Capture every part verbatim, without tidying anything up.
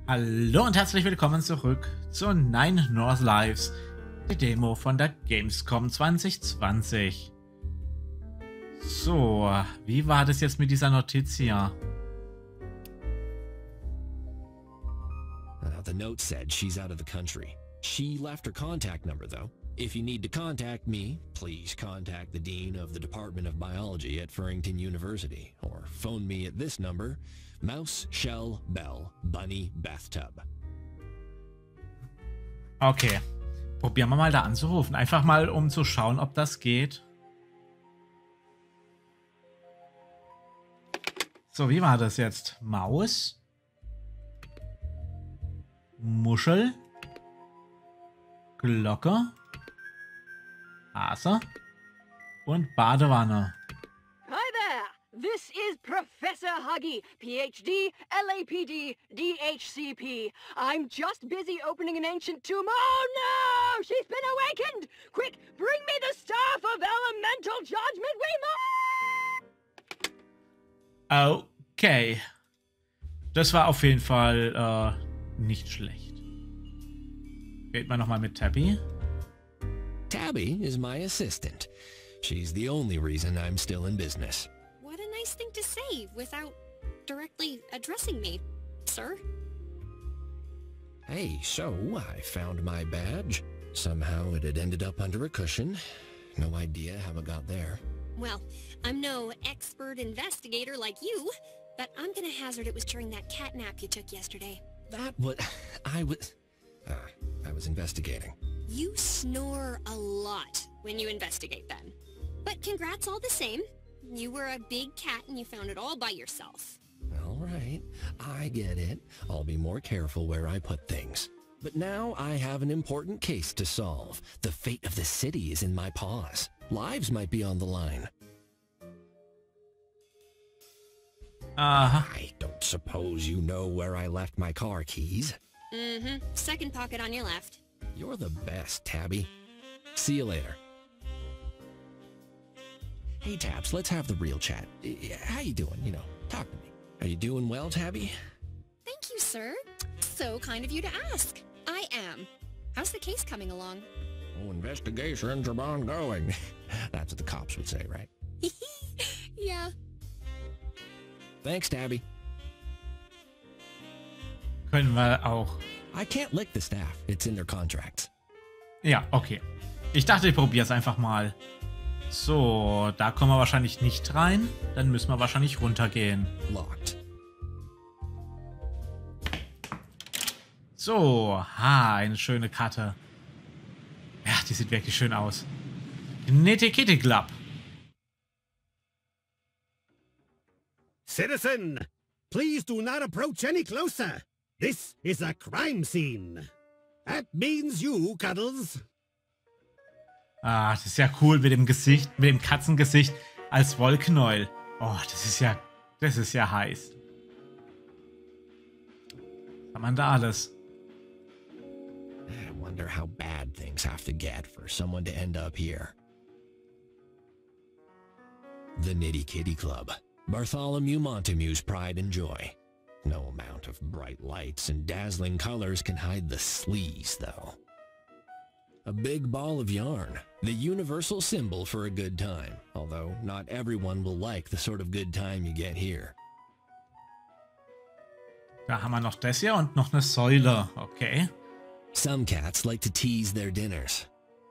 Hallo und herzlich willkommen zurück zu Nine North Lives, die Demo von der Gamescom zwanzig zwanzig. So, wie war das jetzt mit dieser Notiz hier? Uh, the note said she's out of the country. She left her contact number, though. If you need to contact me, please contact the Dean of the Department of Biology at Furington University, or phone me at this number, Mouse, Shell, Bell, Bunny, Bathtub. Okay, probieren wir mal da anzurufen. Einfach mal, um zu schauen, ob das geht. So, wie war das jetzt? Maus? Muschel? Glocke? Hase? Und Badewanne. Hi there! This is Professor Huggy, P H D, L A P D, D H C P. I'm just busy opening an ancient tomb. Oh no! She's been awakened! Quick, bring me the Staff of Elemental Judgment! We must... Okay. Das war auf jeden Fall äh, nicht schlecht. Reden wir nochmal mit Tabby. Tabby is my assistant. She's the only reason I'm still in business. What a nice thing to say without directly addressing me, sir. Hey, so I found my badge. Somehow it had ended up under a cushion. No idea how it got there. Well, I'm no expert investigator like you, but I'm gonna hazard it was during that cat nap you took yesterday. That what I was... Uh, I was investigating. You snore a lot when you investigate then. But congrats all the same. You were a big cat and you found it all by yourself. All right, I get it. I'll be more careful where I put things. But now I have an important case to solve. The fate of the city is in my paws. Lives might be on the line. Aha. I don't suppose you know where I left my car keys? Mm-hmm. Second pocket on your left. You're the best, Tabby. See you later. Hey, Tabs, let's have the real chat. How you doing? You know, talk to me. Are you doing well, Tabby? Thank you, sir. So kind of you to ask. I am. How's the case coming along? Oh, investigations are ongoing. That's what the cops would say, right? Yeah. Thanks, Tabby. Können wir auch. I can't lick the staff. It's in their contracts. Ja, okay. Ich dachte, ich probiere es einfach mal. So, da kommen wir wahrscheinlich nicht rein. Dann müssen wir wahrscheinlich runtergehen. Locked. So, ha, eine schöne Karte. Ja, die sieht wirklich schön aus. Nitty Kitty Club. Citizen, please do not approach any closer. This is a crime scene. That means you, Cuddles. Ah, das ist ja cool mit dem Gesicht, mit dem Katzengesicht als Wollknäuel. Oh, das ist ja, das ist ja heiß. Was hat man da alles? I wonder how bad things have to get for someone to end up here. The Nitty Kitty Club. Bartholomew Montamu's pride and joy. No amount of bright lights and dazzling colors can hide the sleaze, though. A big ball of yarn, the universal symbol for a good time, although not everyone will like the sort of good time you get here. Da haben wir noch das hier und noch eine Säule. Okay. Some cats like to tease their dinners.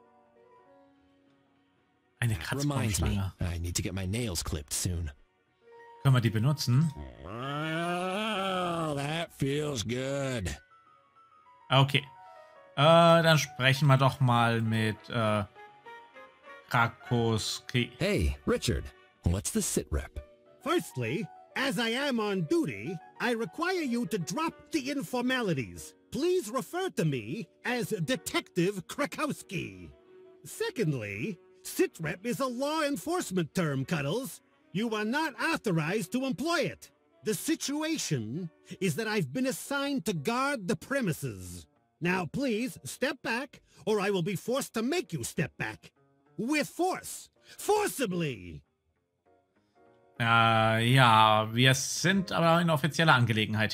Eine That reminds me, Kratzbaumschlange. I need to get my nails clipped soon. Können wir die benutzen? Oh, that feels good. Okay. Äh, dann sprechen wir doch mal mit äh, Krakoski. Hey, Richard, what's the sit rep? Firstly, as I am on duty, I require you to drop the informalities. Please refer to me as Detective Krakowski. Secondly, sitrep is a law enforcement term, Cuddles. You are not authorized to employ it. The situation is that I've been assigned to guard the premises. Now please, step back, or I will be forced to make you step back. With force. Forcibly! Äh, ja, wir sind aber in offizieller Angelegenheit hier.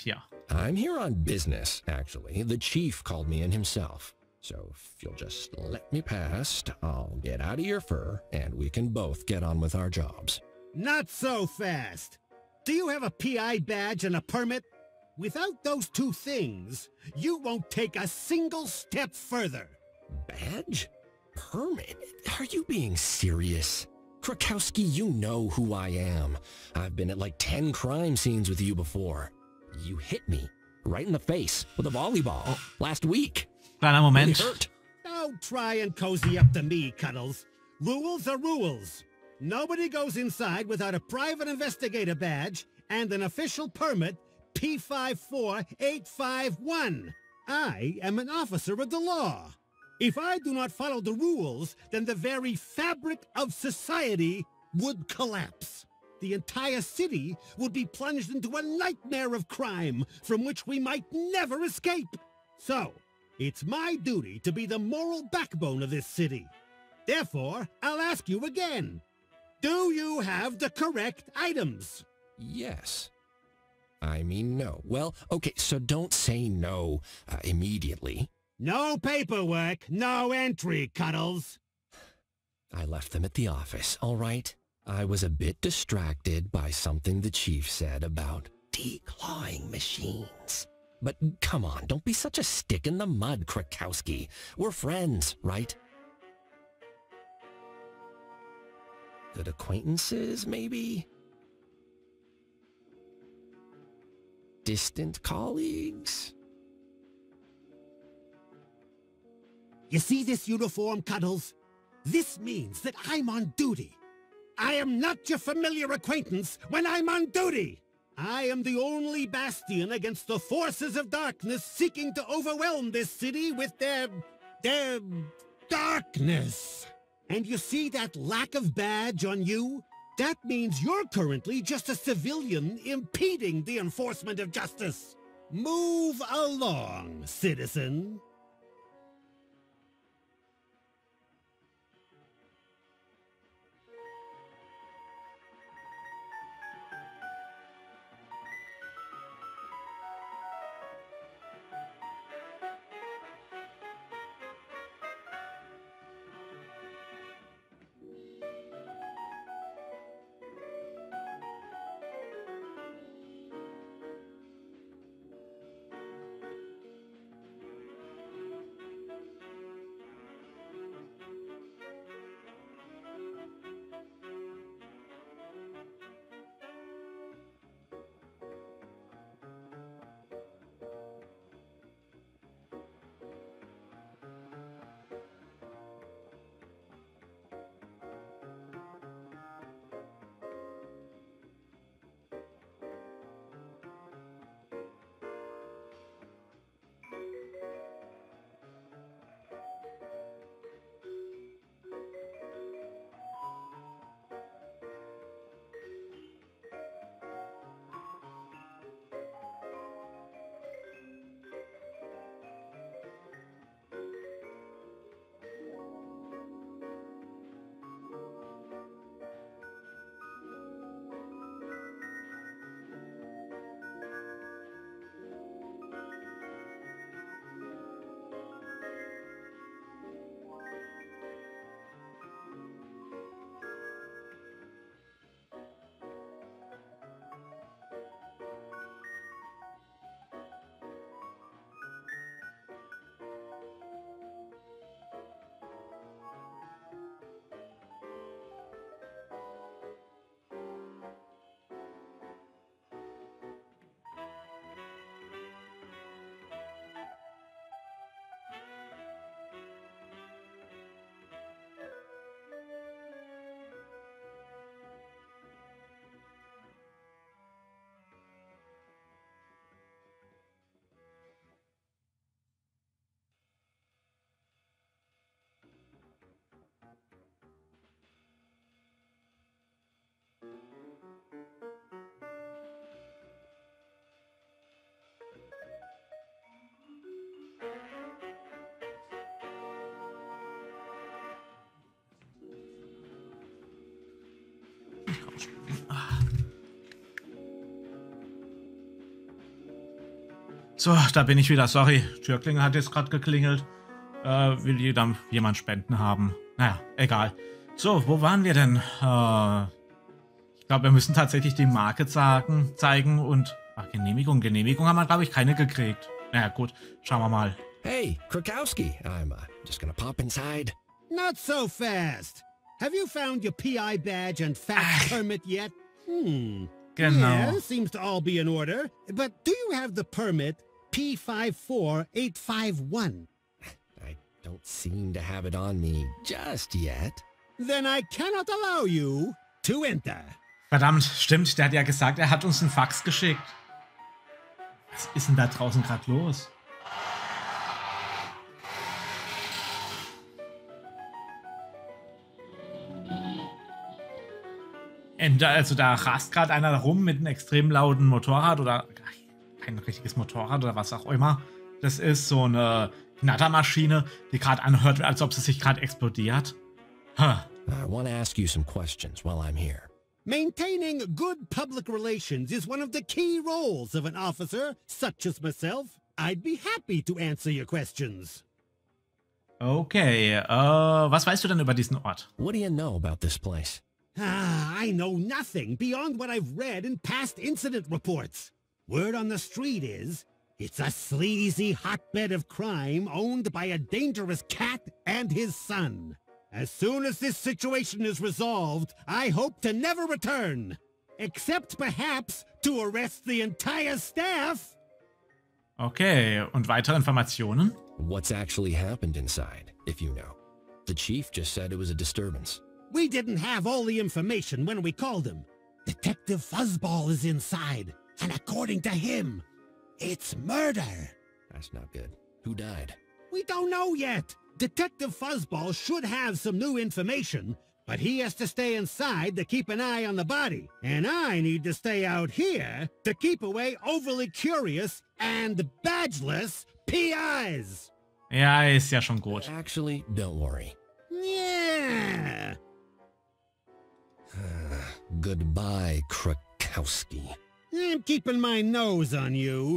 I'm here on business, actually. The chief called me in himself. So if you'll just let me past, I'll get out of your fur, and we can both get on with our jobs. Not so fast. Do you have a P I badge and a permit? Without those two things, you won't take a single step further. Badge? Permit? Are you being serious? Krakowski, you know who I am. I've been at like ten crime scenes with you before. You hit me right in the face with a volleyball last week. Kleiner Moment. Really hurt. Don't try and cozy up to me, Cuddles. Rules are rules. Nobody goes inside without a private investigator badge and an official permit P five four eight five one. I am an officer of the law. If I do not follow the rules, then the very fabric of society would collapse. The entire city would be plunged into a nightmare of crime from which we might never escape. So, it's my duty to be the moral backbone of this city. Therefore, I'll ask you again. Do you have the correct items? Yes. I mean no. Well, okay, so don't say no uh, immediately. No paperwork, no entry, Cuddles. I left them at the office, all right? I was a bit distracted by something the chief said about declawing machines. But come on, don't be such a stick in the mud, Krakowski. We're friends, right? Good acquaintances, maybe? Distant colleagues? You see this uniform, Cuddles? This means that I'm on duty. I am not your familiar acquaintance when I'm on duty. I am the only bastion against the forces of darkness seeking to overwhelm this city with their... their... darkness. And you see that lack of badge on you? That means you're currently just a civilian impeding the enforcement of justice. Move along, citizen. So, da bin ich wieder. Sorry, Türklingel hat jetzt gerade geklingelt. Äh, will jeder jemand Spenden haben? Naja, egal. So, wo waren wir denn? Äh, ich glaube, wir müssen tatsächlich die Marke sagen, zeigen und... Ach, Genehmigung. Genehmigung haben wir, glaube ich, keine gekriegt. Naja, gut. Schauen wir mal. Hey, Krakowski. I'm uh, just gonna pop inside. Not so fast. Have you found your P I badge and fax permit yet? Hmm. Genau. Yeah, seems to all be in order. But do you have the permit P five four eight five one? I don't seem to have it on me just yet. Then I cannot allow you to enter. Verdammt, stimmt. Der hat ja gesagt, er hat uns einen Fax geschickt. Was ist denn da draußen gerade los? Also da rast gerade einer rum mit einem extrem lauten Motorrad oder kein richtiges Motorrad oder was auch immer. Das ist so eine Knattermaschine, die gerade anhört, als ob sie sich gerade explodiert. Huh. I want to ask you some questions while I'm here. Maintaining good public relations is one of the key roles of an officer such as myself. I'd be happy to answer your questions. Okay, äh, was weißt du denn über diesen Ort? What do you know about this place? Ah, I know nothing beyond what I've read in past incident reports. Word on the street is, it's a sleazy hotbed of crime owned by a dangerous cat and his son. As soon as this situation is resolved, I hope to never return. Except perhaps to arrest the entire staff. Okay, und weitere Informationen? What's actually happened inside, if you know? The chief just said it was a disturbance. We didn't have all the information when we called him. Detective Fuzzball is inside, and according to him, it's murder. That's not good. Who died? We don't know yet. Detective Fuzzball should have some new information, but he has to stay inside to keep an eye on the body. And I need to stay out here to keep away overly curious and badgeless P Is. Ja, ist ja schon gut. Actually, don't worry. Yeah. Goodbye, Krakowski. I'm keeping my nose on you.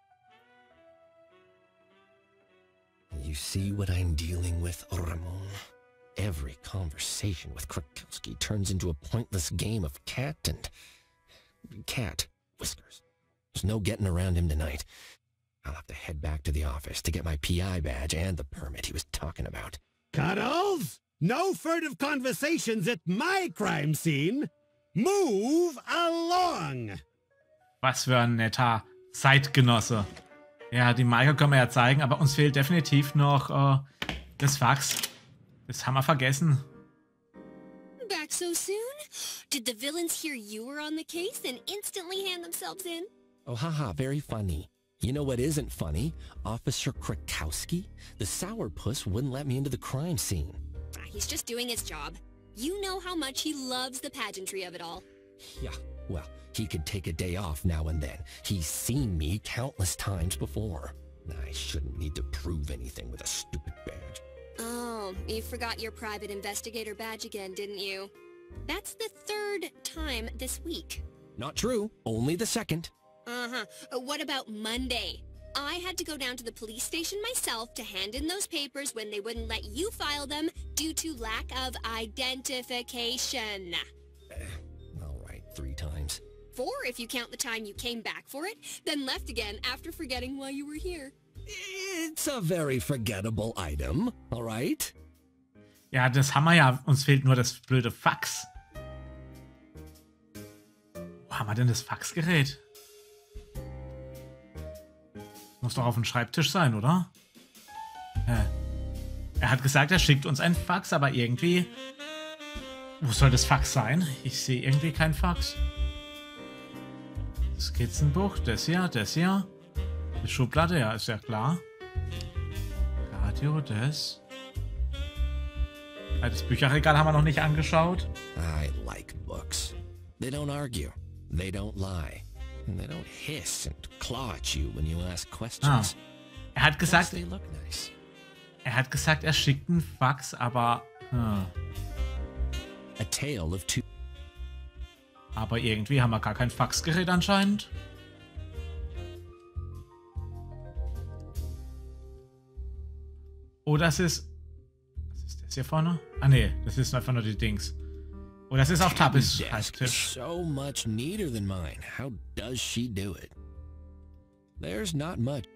You see what I'm dealing with, Ramon? Every conversation with Krakowski turns into a pointless game of cat and... cat whiskers. There's no getting around him tonight. I'll have to head back to the office to get my P I badge and the permit he was talking about. Cuddles? No furtive conversations at my crime scene. Move along! Was für ein netter Zeitgenosse. Ja, die Marke können wir ja zeigen, aber uns fehlt definitiv noch äh, das Fax. Das haben wir vergessen. Back so soon? Did the villains hear you were on the case and instantly hand themselves in? Oh, haha, very funny. You know what isn't funny? Officer Krakowski? The sourpuss wouldn't let me into the crime scene. He's just doing his job. You know how much he loves the pageantry of it all. Yeah, well, he could take a day off now and then. He's seen me countless times before. I shouldn't need to prove anything with a stupid badge. Oh, you forgot your private investigator badge again, didn't you? That's the third time this week. Not true. Only the second. Uh-huh. Uh, what about Monday? I had to go down to the police station myself to hand in those papers when they wouldn't let you file them due to lack of identification. Uh, all right, three times. Four if you count the time you came back for it, then left again after forgetting why you were here. It's a very forgettable item, all right? Ja, das haben wir ja. Uns fehlt nur das blöde Fax. Wo haben wir denn das Faxgerät? Muss doch auf dem Schreibtisch sein, oder? Hä? Er hat gesagt, er schickt uns ein Fax, aber irgendwie... Wo soll das Fax sein? Ich sehe irgendwie kein Fax. Skizzenbuch, das hier, das hier. Die Schublade, ja, ist ja klar. Radio, das. Das Bücherregal haben wir noch nicht angeschaut. I like books. They don't argue. They don't lie. And they don't hiss and claw at you when you ask questions. Ah. Er hat gesagt, They look nice. er hat gesagt, er schickt einen Fax, aber hm. A tale of two. Aber irgendwie haben wir gar kein Faxgerät anscheinend. Oh, das ist... Was ist das hier vorne? Ah, nee, das ist einfach nur die Dings. Oh, das ist auf Tabis Schreibtisch. So much neater than mine. How does she do it? There's not much.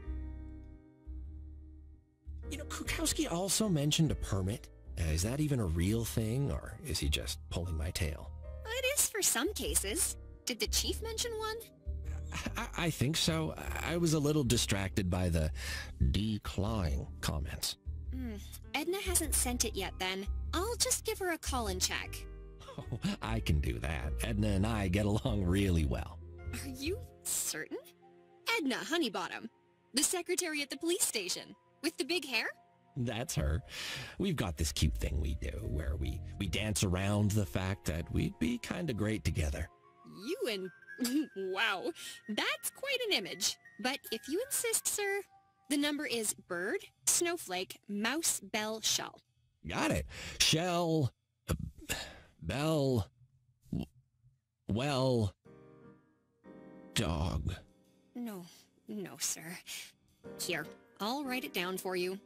You know, Krukowski also mentioned a permit. Uh, is that even a real thing, or is he just pulling my tail? It is for some cases. Did the chief mention one? I, I think so. I was a little distracted by the decline comments. Mm, Edna hasn't sent it yet then. I'll just give her a call and check. Oh, I can do that. Edna and I get along really well. Are you certain? Edna Honeybottom, the secretary at the police station, with the big hair? That's her. We've got this cute thing we do where we, we dance around the fact that we'd be kind of great together. You and... wow, that's quite an image. But if you insist, sir, the number is bird, snowflake, mouse, bell, shell. Got it. Shell... Uh, bell... W well... dog. No, no, sir. Here, I'll write it down for you.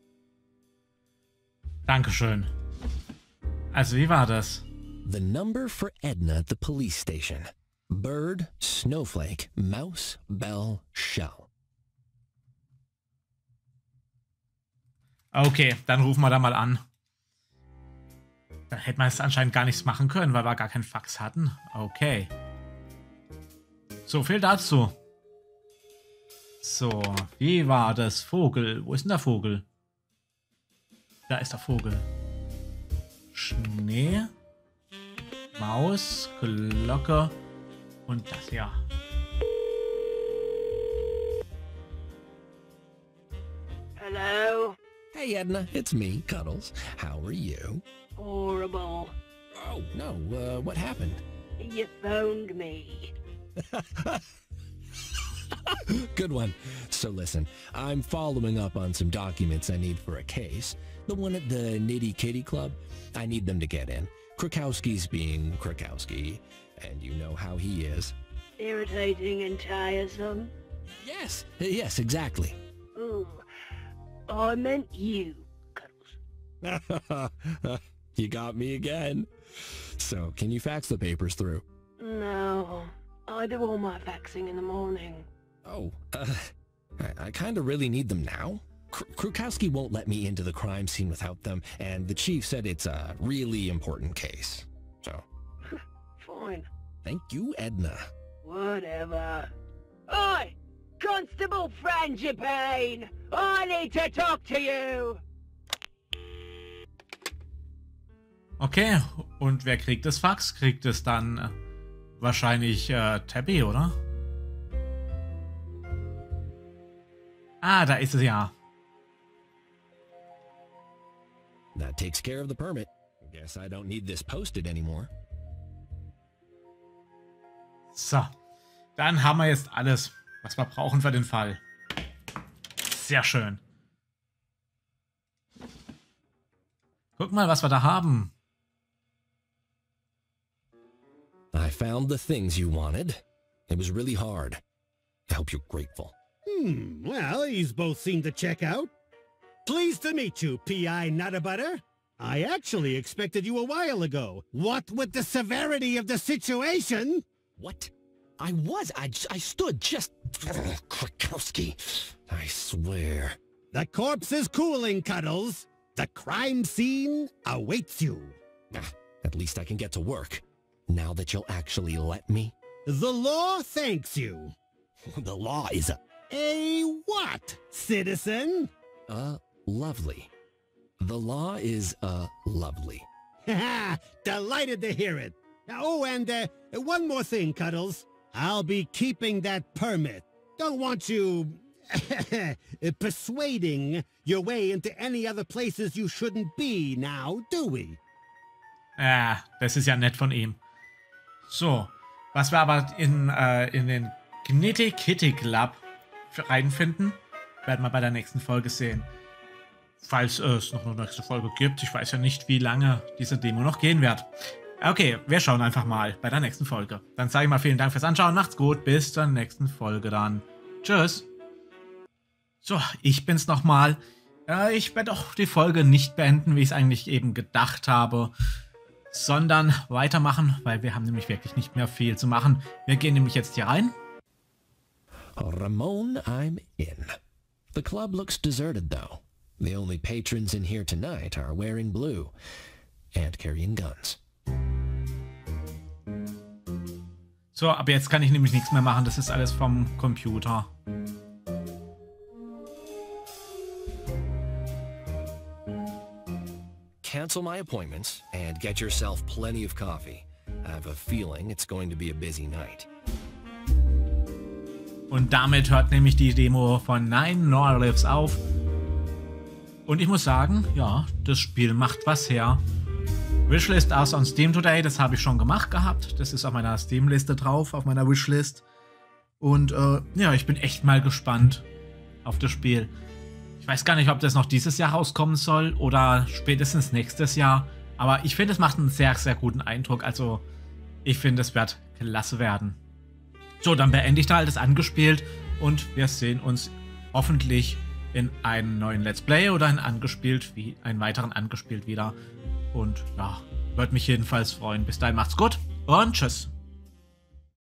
Dankeschön. Also, wie war das? The number for Edna at the police station. Bird, snowflake, mouse, bell, shell. Okay, dann rufen wir da mal an. Da hätten wir es anscheinend gar nichts machen können, weil wir gar keinen Fax hatten. Okay. So viel dazu. So, wie war das? Vogel. Wo ist denn der Vogel? Da ist der Vogel. Schnee. Maus. Glocke. Und das hier. Hello? Hey Edna, it's me, Cuddles. How are you? Horrible. Oh, no, uh, what happened? You phoned me. Good one. So listen, I'm following up on some documents I need for a case. The one at the Nitty Kitty Club. I need them to get in. Krukowski's being Krukowski, and you know how he is. Irritating and tiresome. Yes, yes, exactly. Ooh, I meant you, Cuddles. You got me again. So, can you fax the papers through? No, I do all my faxing in the morning. Oh, uh, I, I kind of really need them now. Kr Krukowski won't let me into the crime scene without them, and the chief said it's a really important case. So. Fine. Thank you, Edna. Whatever. Oi! Constable Frangipane! I need to talk to you! Okay, und wer kriegt das Fax? Kriegt es dann äh, wahrscheinlich äh, Tabby, oder? Ah, da ist es ja. That takes care of the permit. Guess I don't need this posted anymore. So, dann haben wir jetzt alles, was wir brauchen für den Fall. Sehr schön. Guck mal, was wir da haben. I found the things you wanted. It was really hard. I hope you're grateful. Hmm, well, these both seem to check out. Pleased to meet you, P I Nuttabutter. I actually expected you a while ago. What with the severity of the situation? What? I was. I, I stood just... Ugh, Krukowski. I swear. The corpse is cooling, Cuddles. The crime scene awaits you. Ah, at least I can get to work. Now that you'll actually let me. The law thanks you. The law is a... A what, citizen? Uh, lovely. The law is, uh, lovely. Haha, delighted to hear it. Oh, and, uh, one more thing, Cuddles. I'll be keeping that permit. Don't want you... persuading your way into any other places you shouldn't be now, do we? Ja, das ist ja nett von ihm. So, was wir aber in, äh, in den Nitty Kitty Club reinfinden, werden wir bei der nächsten Folge sehen. Falls es noch eine nächste Folge gibt. Ich weiß ja nicht, wie lange diese Demo noch gehen wird. Okay, wir schauen einfach mal bei der nächsten Folge. Dann sage ich mal vielen Dank fürs Anschauen. Macht's gut. Bis zur nächsten Folge dann. Tschüss. So, ich bin's nochmal. Äh, ich werde auch die Folge nicht beenden, wie ich es eigentlich eben gedacht habe, sondern weitermachen, weil wir haben nämlich wirklich nicht mehr viel zu machen. Wir gehen nämlich jetzt hier rein. Ramon, I'm in. The club looks deserted, though. The only patrons in here tonight are wearing blue and carrying guns. So, aber jetzt kann ich nämlich nichts mehr machen. Das ist alles vom Computer. Cancel my appointments and get yourself plenty of coffee. I have a feeling it's going to be a busy night. Und damit hört nämlich die Demo von Nine Nor Lives auf. Und ich muss sagen, ja, das Spiel macht was her. Wishlist aus on Steam Today, das habe ich schon gemacht gehabt. Das ist auf meiner Steam-Liste drauf, auf meiner Wishlist. Und äh, ja, ich bin echt mal gespannt auf das Spiel. Ich weiß gar nicht, ob das noch dieses Jahr rauskommen soll oder spätestens nächstes Jahr. Aber ich finde, es macht einen sehr, sehr guten Eindruck. Also, ich finde, es wird klasse werden. So, dann beende ich da halt das Angespielt und wir sehen uns hoffentlich in einem neuen Let's Play oder in Angespielt, wie einen weiteren Angespielt wieder. Und ja, würde mich jedenfalls freuen. Bis dahin macht's gut und tschüss.